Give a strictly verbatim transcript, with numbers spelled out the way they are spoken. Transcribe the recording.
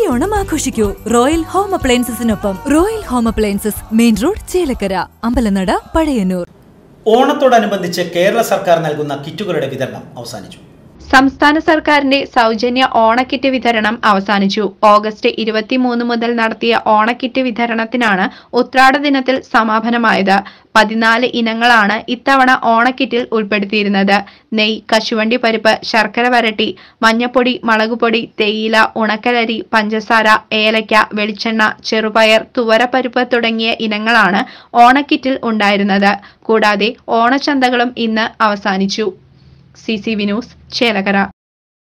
ഓണം ആഘോഷിക്കൂ royal home അപ്ലയൻസസിനൊപ്പം. Royal home appliances, main road, Chelakkara, Ambalanada, Pazhayannur. ഓണത്തോടനുബന്ധിച്ച് കേരള സർക്കാർ നൽകുന്ന കിറ്റുകളുടെ വിതരണം അവസാനിച്ചു. സംസ്ഥാന സർക്കാരിന്റെ സൗജന്യ ഓണക്കിറ്റ് വിതരണം അവസാനിച്ചു. ഓഗസ്റ്റ് ഇരുപത്തിമൂന്ന് മുതൽ നടത്തിയ ഓണക്കിറ്റ് വിതരണത്തിനാണ് ഉത്രാട ദിനത്തിൽ സമാപനമായത്. പതിനാല് ഇനങ്ങളാണ് ഇത്തവണ ഓണക്കിറ്റിൽ ഉൾപ്പെടുത്തിയിരുന്നത്. നെയ്, കശുവണ്ടി പരിപ്പ്, ശർക്കര വരട്ടി, മഞ്ഞപ്പൊടി, മുളകുപൊടി, തേയില, ഉണക്കലരി, പഞ്ചസാര, ഏലയ്ക്ക, വെളിച്ചെണ്ണ, ചെറുപയർ, തുവരപ്പരിപ്പ് തുടങ്ങിയ ഇനങ്ങളാണ് ഓണക്കിറ്റിൽ ഉണ്ടായിരുന്നത്. കൂടാതെ ഓണച്ചന്തകളും ഇന്ന് അവസാനിച്ചു. C C V news, Chelakkara.